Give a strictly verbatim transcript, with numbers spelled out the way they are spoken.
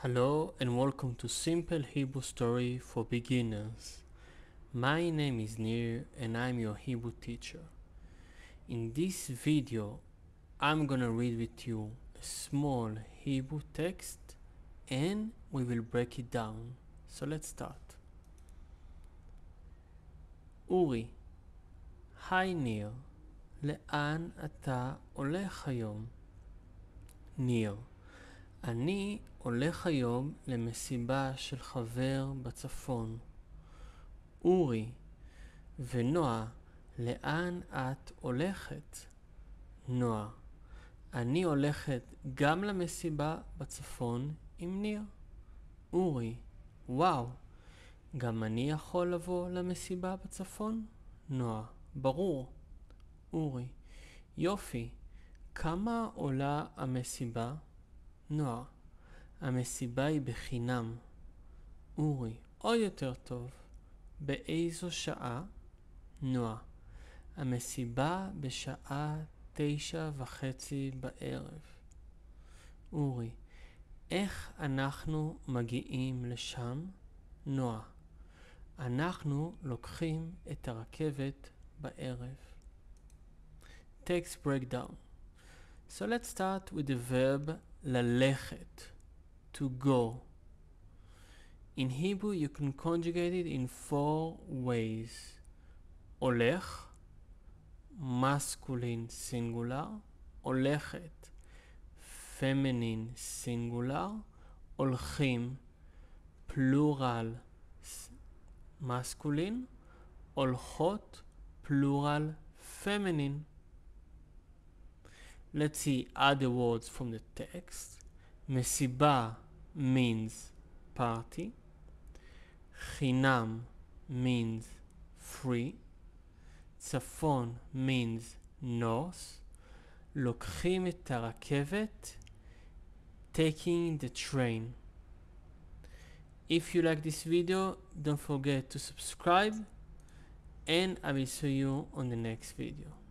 Hello and welcome to Simple Hebrew Story for Beginners. My name is Nir and I'm your Hebrew teacher. In this video, I'm gonna read with you a small Hebrew text and we will break it down. So let's start. אורי, היי ניר, לאן אתה הולך היום? ניר, אני הולך היום למסיבה של חבר בצפון. אורי, ונועה, לאן את הולכת? נועה, אני הולכת גם למסיבה בצפון עם ניר. אורי, וואו, גם אני יכול לבוא למסיבה בצפון? נועה, ברור. אורי, יופי, כמה עולה המסיבה? נועה, המסיבה היא בחינם. אורי, עוד יותר טוב. באיזו שעה? נועה, המסיבה בשעה תשע וחצי בערב. אורי, איך אנחנו מגיעים לשם? נועה, אנחנו לוקחים את הרכבת בערב. Text breakdown. So let's start with the verb ללכת, to go. In Hebrew you can conjugate it in four ways. הולך, masculine singular, הולכת, feminine singular, הולכים, plural masculine, הולכות, plural feminine. Let's see other words from the text. מסיבה means party. חינם means free. צפון means north. לוקחים את הרכבת, taking the train. If you like this video, don't forget to subscribe and I will see you on the next video.